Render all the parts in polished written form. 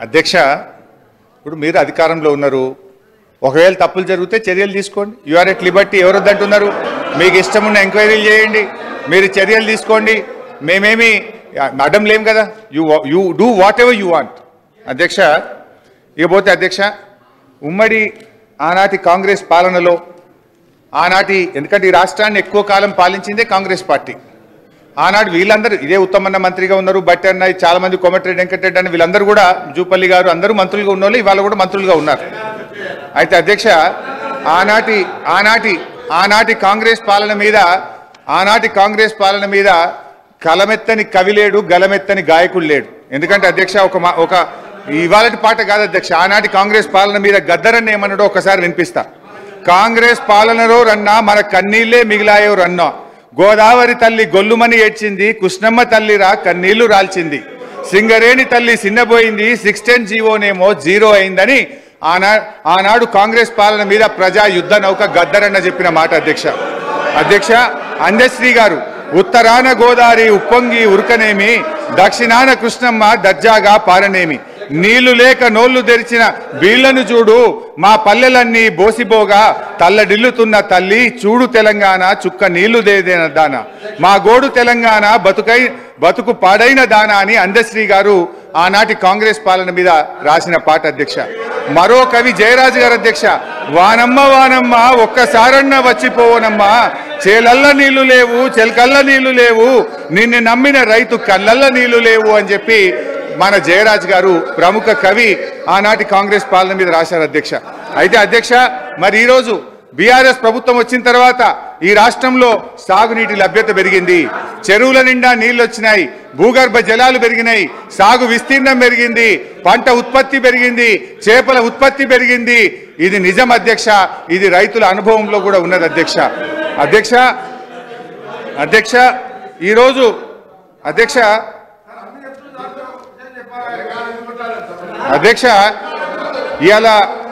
అధ్యక్ష, ఇప్పుడు మీరు అధికారంలో ఉన్నారు. ఒకవేళ తప్పులు జరిగితే చర్యలు తీసుకోండి. You are at liberty. ఎవరు వద్దంటున్నారు? మీకు ఇష్టం ఉన్న ఎంక్వైరీలు చేయండి, మీరు చర్యలు తీసుకోండి. మేమేమి అడ్డం లేం కదా. You do whatever you want. అధ్యక్ష, ఇకపోతే అధ్యక్ష, ఉమ్మడి ఆనాటి కాంగ్రెస్ పాలనలో ఎందుకంటే ఈ రాష్ట్రాన్ని ఎక్కువ కాలం పాలించిందే కాంగ్రెస్ పార్టీ. ఆనాడు వీళ్ళందరూ ఇదే ఉత్తమన్న మంత్రిగా ఉన్నారు, బట్టి అన్న, చాలా మంది కోమటిరెడ్డి వెంకటరెడ్డి అని వీళ్ళందరూ కూడా, జూపల్లి గారు అందరూ మంత్రులుగా ఉన్నోళ్ళు ఇవాళ కూడా మంత్రులుగా ఉన్నారు. అయితే అధ్యక్ష, ఆనాటి కాంగ్రెస్ పాలన మీద కలమెత్తని కవి లేడు, గలమెత్తని గాయకుడు లేడు. ఎందుకంటే అధ్యక్ష, ఒక ఇవాళటి పాట కాదు అధ్యక్ష, ఆనాటి కాంగ్రెస్ పాలన మీద గద్దరన్న ఏమన్నాడో ఒకసారి వినిపిస్తా. కాంగ్రెస్ పాలనలో రన్నా మన కన్నీళ్లే మిగిలాయో రన్నా, గోదావరి తల్లి గొల్లుమని ఏడ్చింది, కృష్ణమ్మ తల్లిరా కన్నీళ్లు రాల్చింది, సింగరేణి తల్లి సిన్నబోయింది, 610 జీవోనేమో జీరో అయిందని ఆనాడు కాంగ్రెస్ పాలన మీద ప్రజా యుద్ధ నౌక గద్దరన్న చెప్పిన మాట అధ్యక్ష. అందశ్రీ గారు, ఉత్తరాన గోదావరి ఉప్పొంగి ఉరకనేమి, దక్షిణాన కృష్ణమ్మ దర్జాగా పారనేమి, నీళ్లు లేక నోళ్లు తెరిచిన వీళ్లను చూడు, మా పల్లెలన్నీ బోసిబోగా తల్లడిల్లుతున్న తల్లి, చూడు తెలంగాణ చుక్క నీళ్లు దేదైన దాన, మా గోడు తెలంగాణ బతుకు పాడైన దాన అని అందశ్రీ గారు ఆనాటి కాంగ్రెస్ పాలన మీద రాసిన పాట అధ్యక్ష. మరో కవి జయరాజు గారు అధ్యక్ష, వానమ్మ వానమ్మ ఒక్కసారన్న వచ్చిపోవనమ్మా, చేలల్ల నీళ్లు లేవు చెలకల్ల నీళ్లు లేవు, నిన్ను నమ్మిన రైతు కళ్ళల్ల నీళ్లు లేవు అని చెప్పి మన జయరాజ్ గారు ప్రముఖ కవి ఆనాటి కాంగ్రెస్ పాలన మీద రాశారు అధ్యక్ష. అయితే అధ్యక్ష, మరి ఈరోజు బీఆర్ఎస్ ప్రభుత్వం వచ్చిన తర్వాత ఈ రాష్ట్రంలో సాగునీటి లభ్యత పెరిగింది, చెరువుల నిండా నీళ్లు వచ్చినాయి, భూగర్భ జలాలు పెరిగినాయి, సాగు విస్తీర్ణం పెరిగింది, పంట ఉత్పత్తి పెరిగింది, చేపల ఉత్పత్తి పెరిగింది. ఇది నిజం అధ్యక్ష, ఇది రైతుల అనుభవంలో కూడా ఉన్నది అధ్యక్ష. ఈరోజు అధ్యక్ష ఇవాళ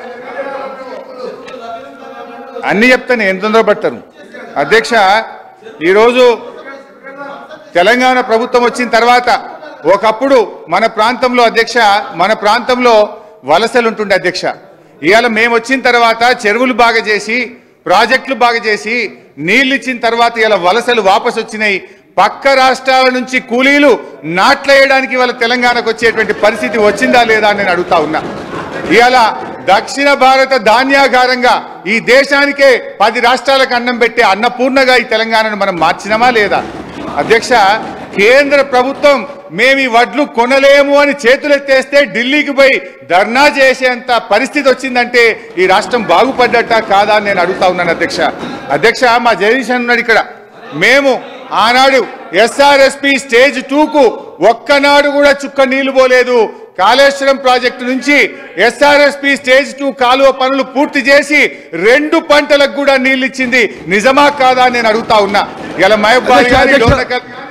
అన్ని చెప్తాను, ఎంత తొందరపడతాను అధ్యక్ష. ఈరోజు తెలంగాణ ప్రభుత్వం వచ్చిన తర్వాత ఒకప్పుడు మన ప్రాంతంలో వలసలు ఉంటుండే అధ్యక్ష. ఇవాళ మేము వచ్చిన తర్వాత చెరువులు బాగా చేసి, ప్రాజెక్టులు బాగా చేసి, నీళ్ళు ఇచ్చిన తర్వాత ఇలా వలసలు వాపసు వచ్చినాయి. పక్క రాష్ట్రాల నుంచి కూలీలు నాట్లేయడానికి వాళ్ళ తెలంగాణకు వచ్చేటువంటి పరిస్థితి వచ్చిందా లేదా అని నేను అడుగుతా ఉన్నా. ఇవాళ దక్షిణ భారత ధాన్యాగారంగా ఈ దేశానికే 10 రాష్ట్రాలకు అన్నం పెట్టే అన్నపూర్ణగా ఈ తెలంగాణను మనం మార్చినామా లేదా అధ్యక్ష? కేంద్ర ప్రభుత్వం మేము ఈ వడ్లు కొనలేము అని చేతులెత్తేస్తే ఢిల్లీకి పోయి ధర్నా చేసేంత పరిస్థితి వచ్చిందంటే ఈ రాష్ట్రం బాగుపడ్డట కాదా అని నేను అడుగుతా ఉన్నాను అధ్యక్ష. మా జగదీశన్ ఉన్నాడు ఇక్కడ. మేము ఆనాడు ఎస్ఆర్ఎస్పి స్టేజ్ 2కు ఒక్కనాడు కూడా చుక్క నీళ్లు పోలేదు. కాళేశ్వరం ప్రాజెక్టు నుంచి ఎస్ఆర్ఎస్పి స్టేజ్ 2 కాలువ పనులు పూర్తి చేసి 2 పంటలకు కూడా నీళ్లు ఇచ్చింది. నిజమా కాదా నేను అడుగుతా ఉన్నా. ఇలా మహబూబ్ గారి